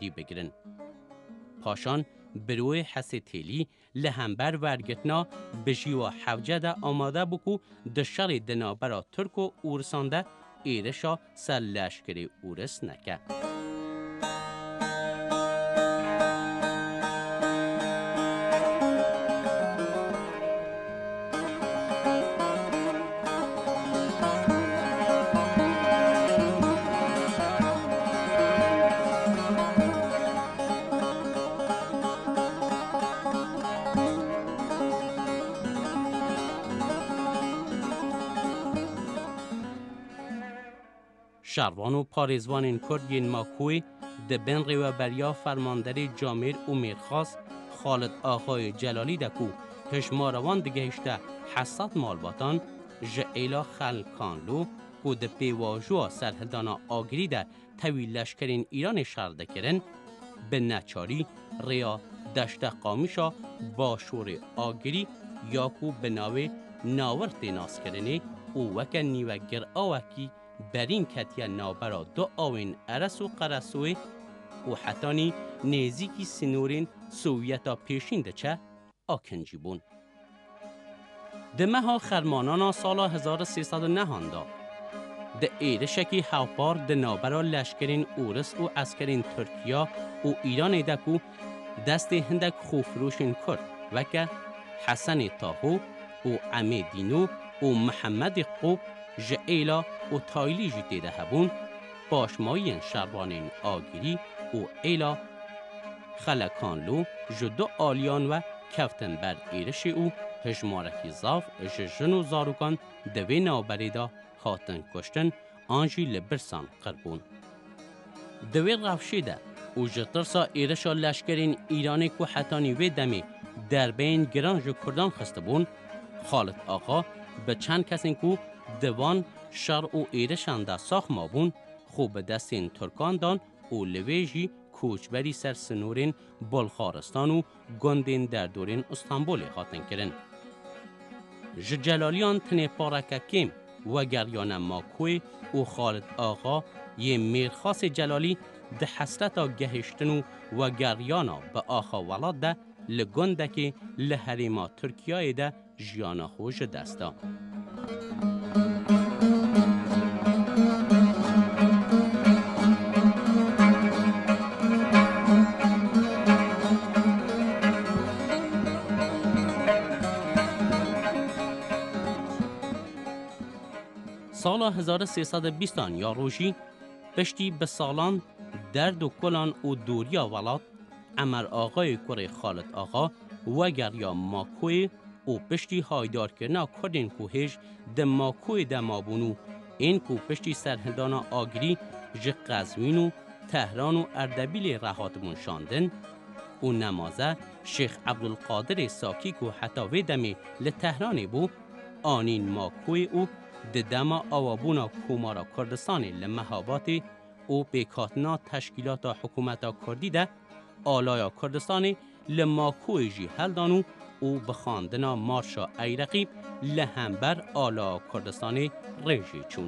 آگری بگیرن. پاشان بروی حسی تیلی لهمبر ورگتنا بجی و حوجه آماده بکو دشار دنا برا ترک و اورسانده ایرشا سر لشکری اورس نکه. شروان و پاریزوان این کردین ماکوی دبن ریو بریا فرماندری جامیر و میرخواست خالد آقای جلالی دکو هشماروان دگهشته حسات مالباتان جعیلا خلکانلو و د پیواجو سرهدانا آگری ده توی لشکرین ایران شرده کرن به نچاری ریا دشت قامیشا باشور آگری یاکو به ناوی ناورت ناس کرنه او وکن نیوگر آوکی برین کتیا نابرا دو آوین ارس و قرسوی و حتانی نیزیکی سنورین سوویتا پیشین ده چه آکنجی بون. دمه ها خرمانانا سالا 1309 دا ده ایرشکی هاوپار ده نابرا لشکرین اورس و اسکرین ترکیا و ایران دکو دست هندک خوفروشین کرد وکه حسن تاهو و عمی دینو و محمد قوب جعیلا و تایلی جیده ده هبون باشمایین شروانین آگیری و ایلا خلکانلو جدو آلیان و کفتن بر ایرش او هجمارکی زاف ججن و زاروکان دوی نابریدا خاتن کشتن آنجی لبرسان قربون. دوی رفشیده و جترسا ایرشا لشکرین ایرانی که حتانی وی دمی در بین گرانج کردان خسته بون خالد آقا به چند کسین که دوان شر و ایرشان دا ساخ مابون خوب دستین ترکان دان و لویجی کوچبری سر سنورین بلخارستان و گندین در دورین استانبول خاتن کرن. جلالیان تنه پارککیم و گریان ماکوی و خالد آقا یه میرخاص جلالی ده حسرتا گهشتن و گریانا به آخا ولاد ده لگنده که لحریما ترکیای ده جیانا خوش دستا. سال 1320 یا روژی پشتی به سالان درد و کلان و دوریا ولاد عمر آقای کره خالد آقا و گریا ماکوی و پشتی هایدار کرنا کردین کوهش ده ماکوی ده مابونو این کو پشتی سرهدانا آگری ج قزوین و تهران و اردبیل رهات منشاندن و نمازه شیخ عبدالقادر ساکی کو حتی وی دمی لتهرانی بو آنین ماکوی او د دما آوابونا کومارا کردستانی لمهاباتی او بیکاتنا تشکیلات حکومتا کردی ده آلایا کردستانی لماکوی جی هلدانو او بخاندنا مارشا ایرقیب لهمبر آلا کردستانی ریجی چون.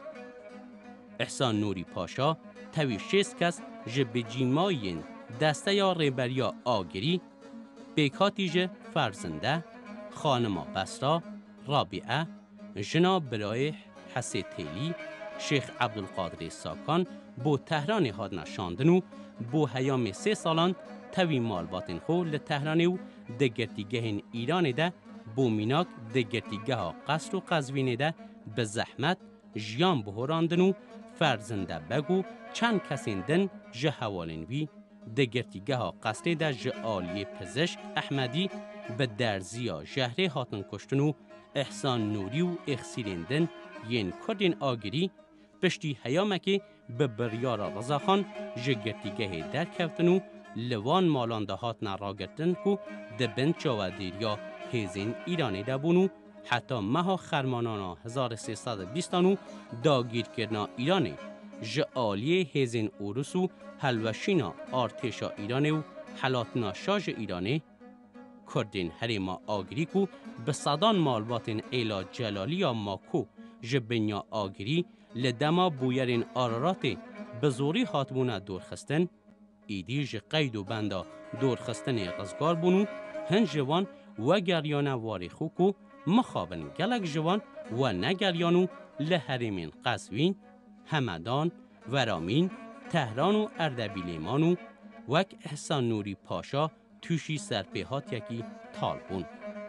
احسان نوری پاشا توی 6 کس جب جیماین دسته یا ریبریا آگری بیکاتی ج فرزنده خانما بسرا رابعه جناب برای حسی تیلی شیخ عبدالقادر ساکان بو تهران هاد نشاندنو بو هیام 3 سالان توی مالباتن خو لتهرانی و دگرتیگهین ایران ده بو میناک دگرتیگه ها قصر و قزوین ده به زحمت جیان بهراندنو فرزنده بگو چند کسین دن جه حوالنوی دگرتیگه ها قصر ده جه آلی پزشک احمدی به درزیا جهره هاتن کشتنو احسان نوری و اخسیریندن ین کردین آگری پشتی هیامکی به بریارا رضاخان جگرتیگه در کفتنو لوان مالان دهات نراگرتن کو دبن چاودیریا هیزین ایرانی دبونو حتی مها خرمانانا 1320 داگیر کرنا ایرانی جعالی هیزین اوروسو حلوشینا آرتشا ایرانی و حلاتنا شاج ایرانی کردین هریما آگری کو به صدان مالباتن ایلا جلالی یا ماکو جبنیا آگری لدما بویرین آراراتی به زوری هاتمونا دور خستن ایدیج قید و بندا دورخستن رزگار بونو هن جوان و گریان واری خوکو مخابن گلک جوان و نگریانو لحرمین قزوین، همدان، ورامین، تهران و اردبیلیمانو وک احسان نوری پاشا توشی سرپیهات یکی تال بون.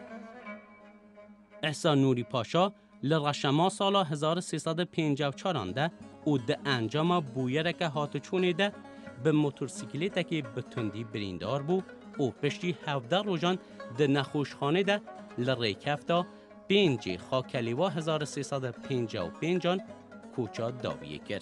احسان نوری پاشا لرشما سالا 1354 ده او ده انجام بویرک هاتچونه ده به موتورسیکلت که به تندی بریندار بو او پشتی 17 روزان ده نخوشخانه ده لریکفتا 5 خاکلیوا 1355 کوچا داویه کرد.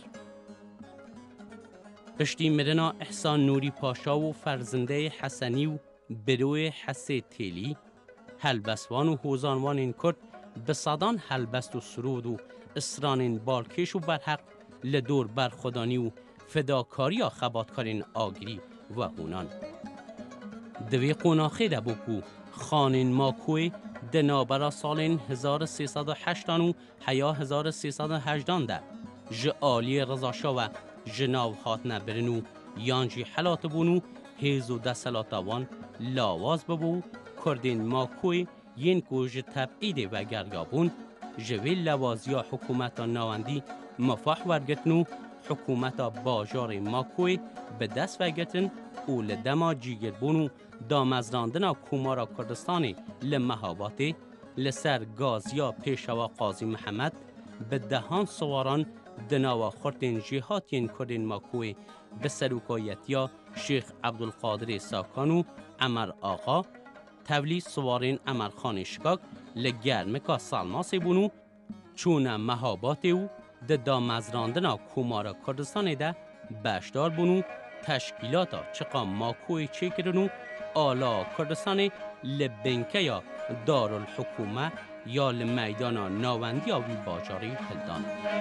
پشتی مرنا احسان نوری پاشا و فرزنده حسنی و بروی حسی تیلی هلبسوان و هوزانوان این کرد به صدان هلبست و سرود و اسران بالکش و برحق لدور برخودانی و فداکاری و خباتکارین آگری و هونان. دوی قناخه ده بکو خانین ماکوی دنابرا سالین 1308 و حیا 1318 ده جعالی رضاشا و جناو هات نبرنو یانجی حلات بونو هیزو دسلاتوان لاواز ببو کردین ماکوی ین کوج تبعید و گریابون جویل لوازیا حکومت نواندی مفاح ورگتنو حکومت باجار ماکوی به دست وگتن او لدما جیگر بونو دامزراندنا کومارا کردستانی لمهاباتی لسر گازیا پیشوا قاضی محمد به دهان سواران دناوا خورتین جهاتین کردین ماکوی به سروکایتیا شیخ عبدالقادر ساکانو عمر آقا تولی سوارین عمر خان شکاک لگرمکا سالماسی بونو چون مهاباتی و ده دامزراندنا کومارا کردستان ده بشدار بونو تشکیلاتا چقا ماکوی چه کرنو آلا کردستان لبنکه یا دارالحکومه یا لمیدان ناوندی آوی باجاری هلدان.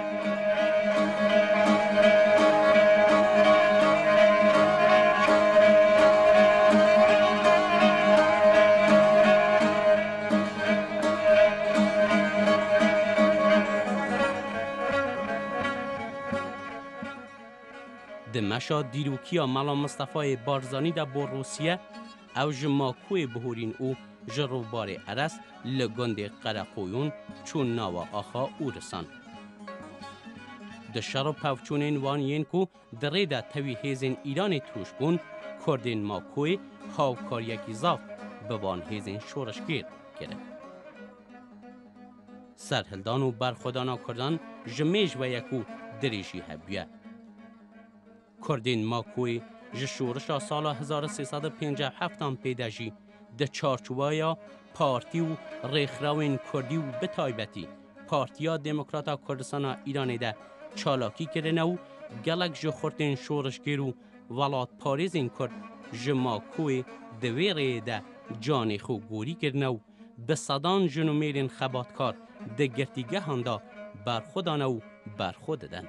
دمشا دیروکیا ملا مصطفی بارزانی دا بور روسیه او جماکوی بهورین او جروبار عرس لگند قرقویون چون ناوا آخا او رسان. دشارو پوچونین وان ینکو دریده توی هیزین ایران توش بون کردین ماکوی هاوکار یکی زاف بوان هیزین شورشگیر کرد. سرهلدان و برخودانا کردان جمیج و یکو دریشی هبیه. کردین ماکوی جشورشا سال 1357 پیداجی ده چارچوبایا پارتی و ریخراوین کردی و بتایبتی پارتیا دموکراتا کردستان ایران ده چالاکی کرنه و گلک جو خورتین شورشگیر و ولات پاریزین کرد جماکوی دویره ده جان خو گوری کرنه و به صدان جنومیرین خباتکار ده گرتیگه هنده برخودانه و برخوددن.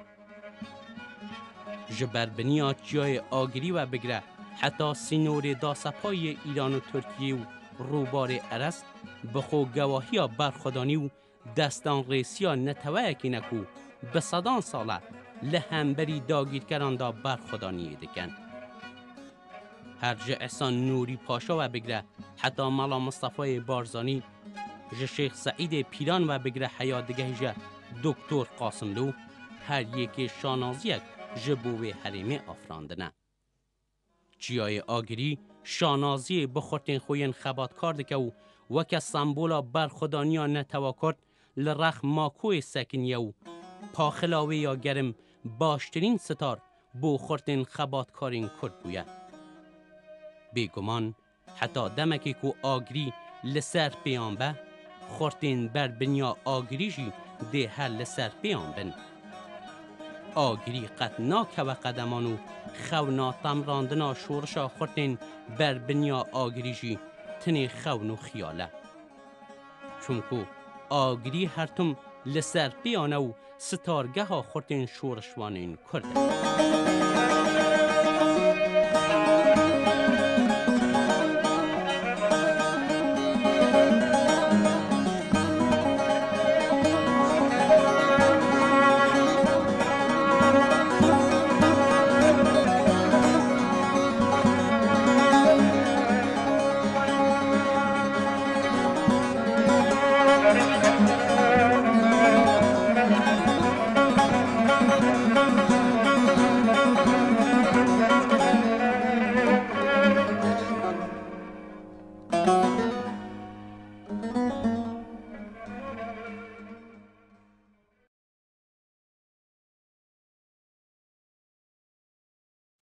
جبربنیا جای آگری و بگره حتی سینور داسپای ایران و ترکیه و روبار عرس بخو گواهی برخودانی و دستان ریسیا نتوه اکی نکو به صدان ساله لهمبری داگیر کران دا برخودانی دکن. هرجه احسان نوری پاشا و بگره حتی ملا مصطفی بارزانی شیخ سعید پیران و بگره حیادگه جه دکتر قاسملو هر یکی شانازیک جبوه حریمه آفراندنه. جیای آگری شانازی بخورتین خوین خباتکار دکه و وکه سمبولا برخودانیا نتوا کرد لرخ ماکوی سکنیه و پاخلاوی یا گرم باشترین ستار بخورتین خباتکارین کرد بویه. بیگمان حتی دمکی که آگری لسر پیان به خورتین بر بنیا آگریجی ده هر لسر پیان بن. آگری قطناک و قدمانو خونا تمراندنا شورشا خورتین بر بنیا آگریجی تنی خونو خیاله. چونکو آگری هرتم لسر پیانو ستارگه ها خورتین شورشوانین کرده.